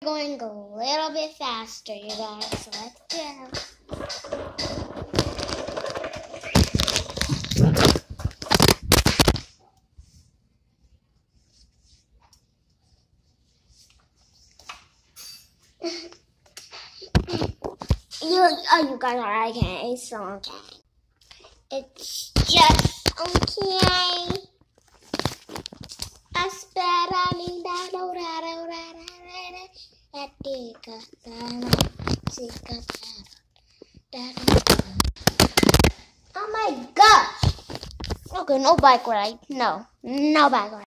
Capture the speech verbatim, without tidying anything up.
Going a little bit faster, you guys. So let's go. you, oh, you guys are okay. It's so okay. It's just okay. Oh my gosh. Okay, no bike ride. No, no bike ride.